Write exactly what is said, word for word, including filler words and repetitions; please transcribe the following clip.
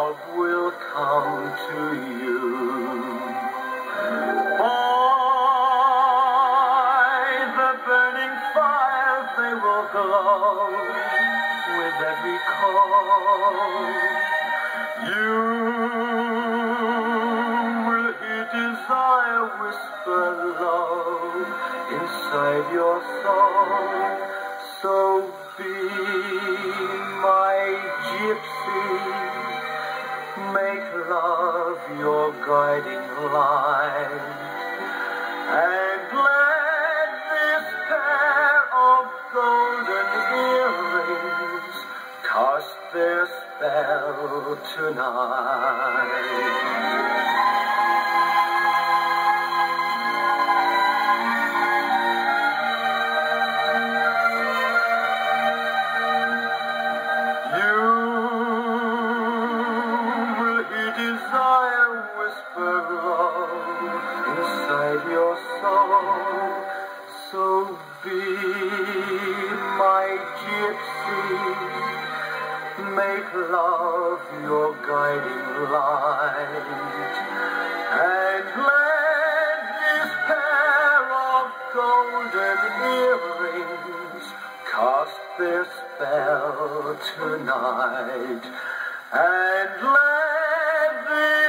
love will come to you. By the burning fire they will glow with every call. You will hear desire whisper low inside your soul. So be my gypsy, make love your guiding light, and let this pair of golden earrings cast their spell tonight. Desire whisper low inside your soul. So be my gypsy, make love your guiding light, and let this pair of golden earrings cast their spell tonight, and let the